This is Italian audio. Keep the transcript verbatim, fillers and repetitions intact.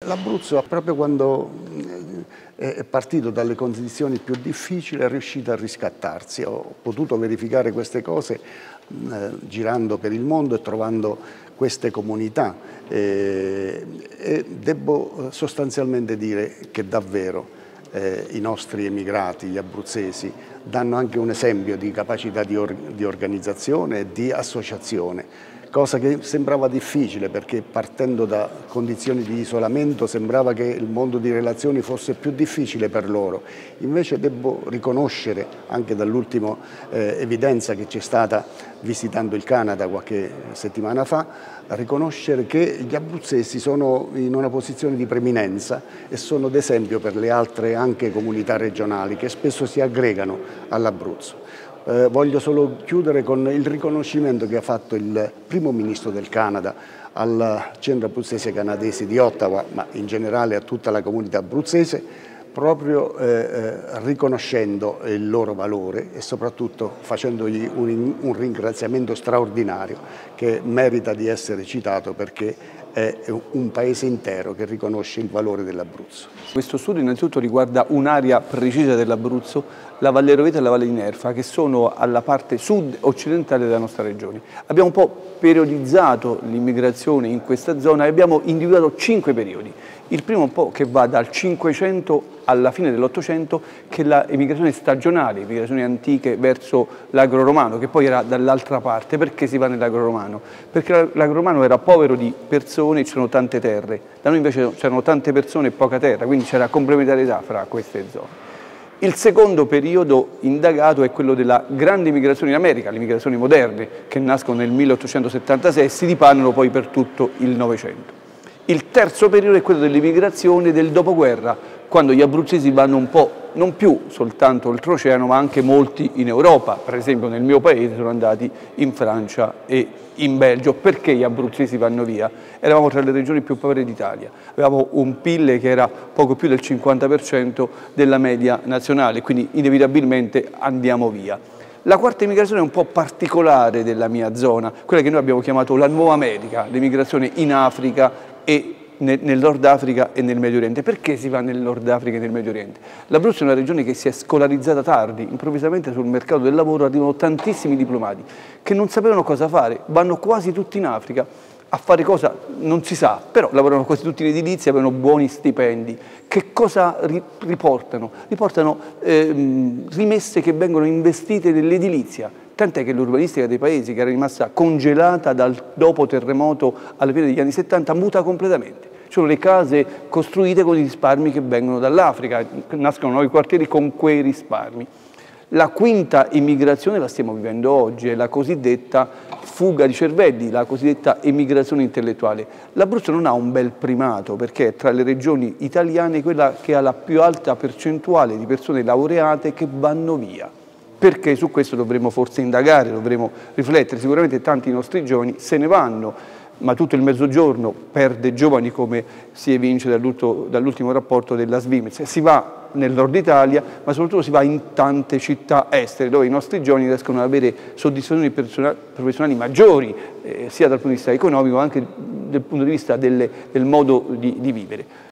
L'Abruzzo, proprio quando è partito dalle condizioni più difficili, è riuscito a riscattarsi. Ho potuto verificare queste cose eh, girando per il mondo e trovando queste comunità eh, e devo sostanzialmente dire che davvero eh, i nostri emigrati, gli abruzzesi, danno anche un esempio di capacità di, or di organizzazione e di associazione. Cosa che sembrava difficile perché partendo da condizioni di isolamento sembrava che il mondo di relazioni fosse più difficile per loro. Invece devo riconoscere, anche dall'ultima eh, evidenza che c'è stata visitando il Canada qualche settimana fa, riconoscere che gli abruzzesi sono in una posizione di preminenza e sono d'esempio per le altre anche comunità regionali che spesso si aggregano all'Abruzzo. Eh, voglio solo chiudere con il riconoscimento che ha fatto il primo ministro del Canada al centro abruzzese canadese di Ottawa, ma in generale a tutta la comunità abruzzese, proprio eh, riconoscendo il loro valore e soprattutto facendogli un, un ringraziamento straordinario che merita di essere citato perché è un paese intero che riconosce il valore dell'Abruzzo. Questo studio innanzitutto riguarda un'area precisa dell'Abruzzo, la Valle Roveto e la Valle di Nerfa, che sono alla parte sud-occidentale della nostra regione. Abbiamo un po' periodizzato l'immigrazione in questa zona e abbiamo individuato cinque periodi. Il primo un po' che va dal Cinquecento alla fine dell'Ottocento, che è l'emigrazione stagionale, migrazioni antiche verso l'agro romano, che poi era dall'altra parte. Perché si va nell'agro romano? Perché l'agro romano era povero di persone e c'erano tante terre. Da noi invece c'erano tante persone e poca terra, quindi c'era complementarietà fra queste zone. Il secondo periodo indagato è quello della grande migrazione in America, le migrazioni moderne, che nascono nel milleottocentosettantasei e si dipanano poi per tutto il Novecento. Il terzo periodo è quello dell'immigrazione del dopoguerra, quando gli abruzzesi vanno un po', non più soltanto oltreoceano, ma anche molti in Europa. Per esempio nel mio paese sono andati in Francia e in Belgio. Perché gli abruzzesi vanno via? Eravamo tra le regioni più povere d'Italia, avevamo un P I L che era poco più del cinquanta per cento della media nazionale, quindi inevitabilmente andiamo via. La quarta immigrazione è un po' particolare della mia zona, quella che noi abbiamo chiamato la Nuova America, l'immigrazione in Africa e nel Nord Africa e nel Medio Oriente. Perché si va nel Nord Africa e nel Medio Oriente? L'Abruzzo è una regione che si è scolarizzata tardi, improvvisamente sul mercato del lavoro arrivano tantissimi diplomati che non sapevano cosa fare, vanno quasi tutti in Africa a fare cosa non si sa, però lavorano quasi tutti in edilizia, avevano buoni stipendi. Che cosa riportano? Riportano eh, rimesse che vengono investite nell'edilizia, tant'è che l'urbanistica dei paesi, che era rimasta congelata dal dopo terremoto alla fine degli anni settanta, muta completamente. Ci sono le case costruite con i risparmi che vengono dall'Africa, nascono nuovi quartieri con quei risparmi. La quinta immigrazione la stiamo vivendo oggi, è la cosiddetta fuga di cervelli, la cosiddetta emigrazione intellettuale. L'Abruzzo non ha un bel primato perché è tra le regioni italiane quella che ha la più alta percentuale di persone laureate che vanno via. Perché su questo dovremmo forse indagare, dovremmo riflettere. Sicuramente tanti dei nostri giovani se ne vanno, ma tutto il Mezzogiorno perde giovani, come si evince dall'ultimo rapporto della Svimez. Si va nel nord Italia, ma soprattutto si va in tante città estere, dove i nostri giovani riescono ad avere soddisfazioni professionali maggiori, eh, sia dal punto di vista economico, ma anche dal punto di vista delle, del modo di, di vivere.